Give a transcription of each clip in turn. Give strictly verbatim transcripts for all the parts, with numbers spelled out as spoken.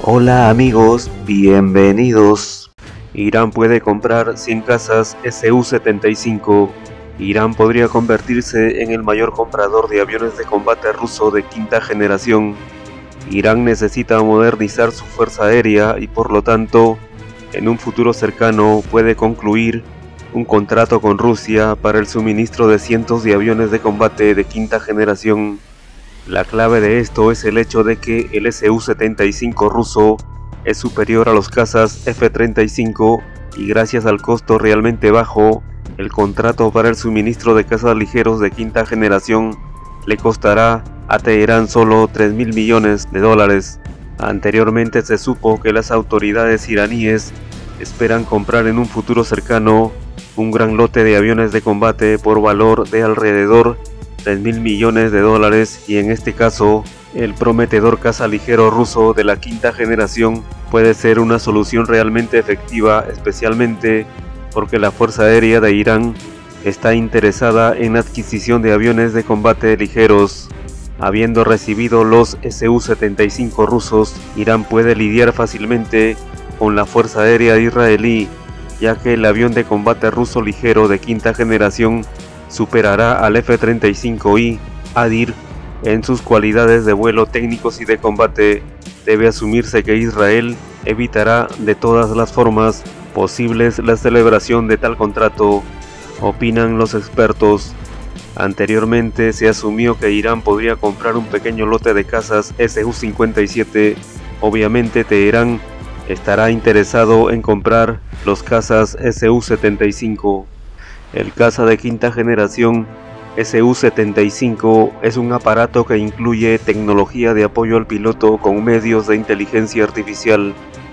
Hola amigos, bienvenidos. Irán puede comprar cien casas S U setenta y cinco. Irán podría convertirse en el mayor comprador de aviones de combate ruso de quinta generación. Irán necesita modernizar su fuerza aérea y por lo tanto, en un futuro cercano puede concluir un contrato con Rusia para el suministro de cientos de aviones de combate de quinta generación. La clave de esto es el hecho de que el S U setenta y cinco ruso es superior a los cazas F treinta y cinco y gracias al costo realmente bajo, el contrato para el suministro de cazas ligeros de quinta generación le costará a Teherán solo tres mil millones de dólares. Anteriormente se supo que las autoridades iraníes esperan comprar en un futuro cercano un gran lote de aviones de combate por valor de alrededor tres mil millones de dólares y en este caso el prometedor caza ligero ruso de la quinta generación puede ser una solución realmente efectiva, especialmente porque la Fuerza Aérea de Irán está interesada en la adquisición de aviones de combate ligeros. Habiendo recibido los S U setenta y cinco rusos, Irán puede lidiar fácilmente con la Fuerza Aérea israelí, ya que el avión de combate ruso ligero de quinta generación superará al F treinta y cinco I Adir en sus cualidades de vuelo técnicos y de combate. Debe asumirse que Israel evitará de todas las formas posibles la celebración de tal contrato, opinan los expertos. Anteriormente se asumió que Irán podría comprar un pequeño lote de cazas S U cincuenta y siete. Obviamente Teherán estará interesado en comprar los cazas S U setenta y cinco. El caza de quinta generación S U setenta y cinco es un aparato que incluye tecnología de apoyo al piloto con medios de inteligencia artificial.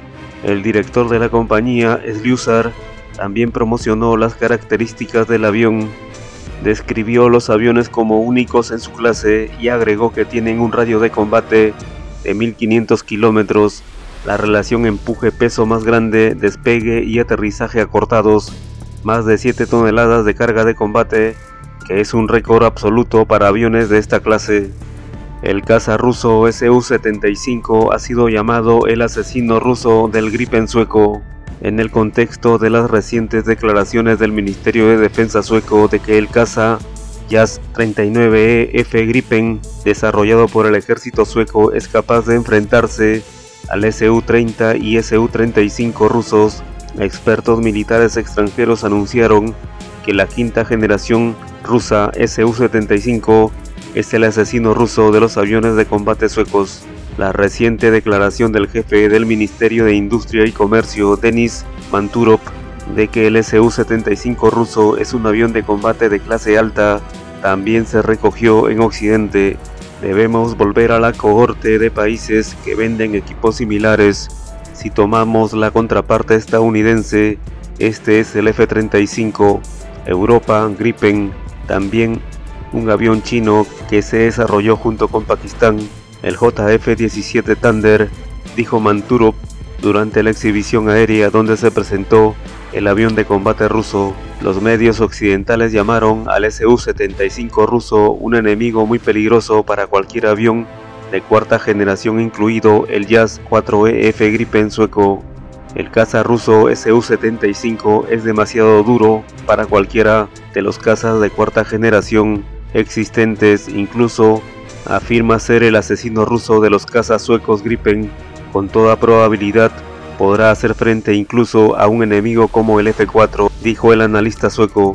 El director de la compañía, Slyusar, también promocionó las características del avión. Describió los aviones como únicos en su clase y agregó que tienen un radio de combate de mil quinientos kilómetros, la relación empuje-peso más grande, despegue y aterrizaje acortados, más de siete toneladas de carga de combate, que es un récord absoluto para aviones de esta clase. El caza ruso S U setenta y cinco ha sido llamado el asesino ruso del Gripen sueco, en el contexto de las recientes declaraciones del Ministerio de Defensa sueco de que el caza JAS treinta y nueve E F Gripen, desarrollado por el ejército sueco, es capaz de enfrentarse al S U treinta y S U treinta y cinco rusos. Expertos militares extranjeros anunciaron que la quinta generación rusa S U setenta y cinco es el asesino ruso de los aviones de combate suecos. La reciente declaración del jefe del Ministerio de Industria y Comercio, Denis Manturov, de que el S U setenta y cinco ruso es un avión de combate de clase alta, también se recogió en Occidente. Debemos volver a la cohorte de países que venden equipos similares. Si tomamos la contraparte estadounidense, este es el F treinta y cinco, Europa Gripen, también un avión chino que se desarrolló junto con Pakistán, el J F diecisiete Thunder, dijo Manturov durante la exhibición aérea donde se presentó el avión de combate ruso. Los medios occidentales llamaron al S U setenta y cinco ruso un enemigo muy peligroso para cualquier avión de cuarta generación, incluido el JAS cuatro E F Gripen sueco. El caza ruso S U setenta y cinco es demasiado duro para cualquiera de los cazas de cuarta generación existentes, incluso afirma ser el asesino ruso de los cazas suecos Gripen. Con toda probabilidad podrá hacer frente incluso a un enemigo como el F cuatro, dijo el analista sueco.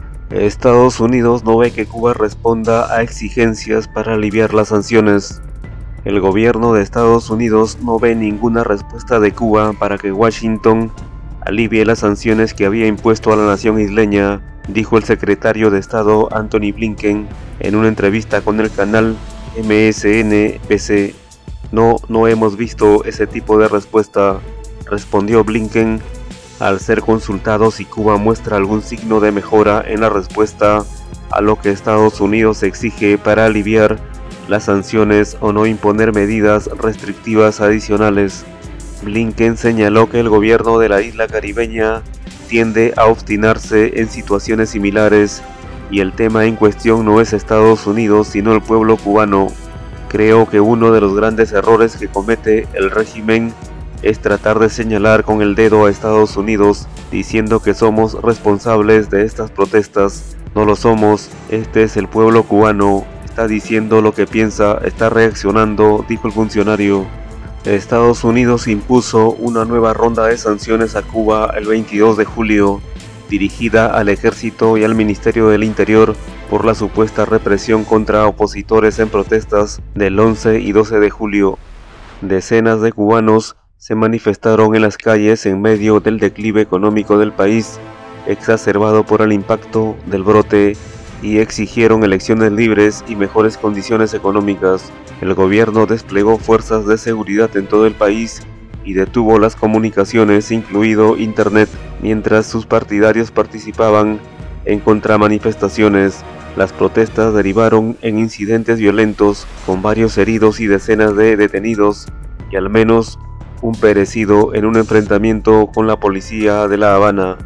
Estados Unidos no ve que Cuba responda a exigencias para aliviar las sanciones. El gobierno de Estados Unidos no ve ninguna respuesta de Cuba para que Washington alivie las sanciones que había impuesto a la nación isleña, dijo el secretario de Estado Antony Blinken en una entrevista con el canal M S N B C. No, no hemos visto ese tipo de respuesta, respondió Blinken al ser consultado si Cuba muestra algún signo de mejora en la respuesta a lo que Estados Unidos exige para aliviar las sanciones o no imponer medidas restrictivas adicionales. Blinken señaló que el gobierno de la isla caribeña tiende a obstinarse en situaciones similares y el tema en cuestión no es Estados Unidos sino el pueblo cubano, Creo que uno de los grandes errores que comete el régimen es tratar de señalar con el dedo a Estados Unidos diciendo que somos responsables de estas protestas. No lo somos, este es el pueblo cubano, está diciendo lo que piensa, está reaccionando, dijo el funcionario. Estados Unidos impuso una nueva ronda de sanciones a Cuba el veintidós de julio, dirigida al ejército y al Ministerio del Interior por la supuesta represión contra opositores en protestas del once y doce de julio. Decenas de cubanos se manifestaron en las calles en medio del declive económico del país, exacerbado por el impacto del brote, y exigieron elecciones libres y mejores condiciones económicas. El gobierno desplegó fuerzas de seguridad en todo el país y detuvo las comunicaciones, incluido internet, mientras sus partidarios participaban en contramanifestaciones. Las protestas derivaron en incidentes violentos, con varios heridos y decenas de detenidos, y al menos un perecido en un enfrentamiento con la policía de La Habana.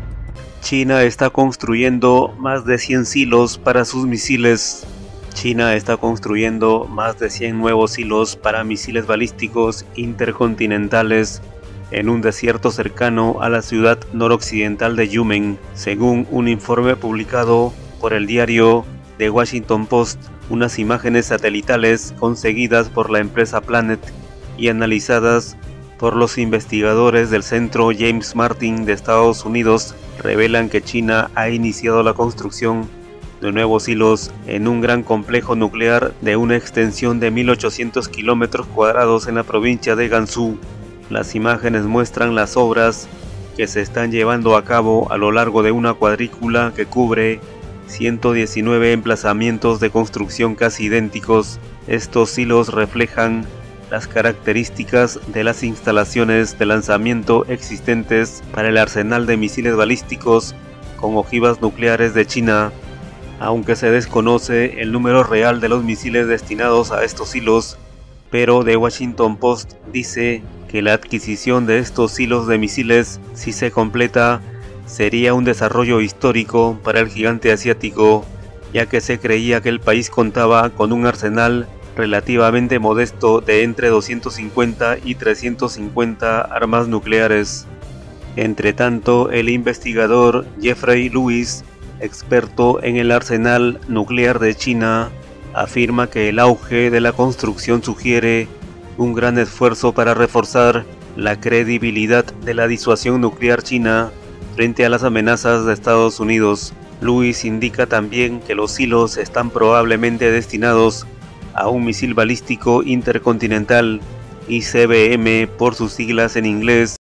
China está construyendo más de cien silos para sus misiles. China está construyendo más de cien nuevos silos para misiles balísticos intercontinentales en un desierto cercano a la ciudad noroccidental de Yumen, según un informe publicado por el diario The Washington Post. Unas imágenes satelitales conseguidas por la empresa Planet y analizadas por los investigadores del Centro James Martin de Estados Unidos revelan que China ha iniciado la construcción de nuevos silos en un gran complejo nuclear de una extensión de mil ochocientos kilómetros cuadrados en la provincia de Gansu. Las imágenes muestran las obras que se están llevando a cabo a lo largo de una cuadrícula que cubre ciento diecinueve emplazamientos de construcción casi idénticos. Estos silos reflejan las características de las instalaciones de lanzamiento existentes para el arsenal de misiles balísticos con ojivas nucleares de China. Aunque se desconoce el número real de los misiles destinados a estos silos, pero The Washington Post dice que la adquisición de estos silos de misiles, si se completa, sería un desarrollo histórico para el gigante asiático, ya que se creía que el país contaba con un arsenal relativamente modesto de entre doscientos cincuenta y trescientos cincuenta armas nucleares. Entre tanto, el investigador Jeffrey Lewis, experto en el arsenal nuclear de China, afirma que el auge de la construcción sugiere un gran esfuerzo para reforzar la credibilidad de la disuasión nuclear china frente a las amenazas de Estados Unidos. Lewis indica también que los silos están probablemente destinados a un misil balístico intercontinental, I C B M por sus siglas en inglés,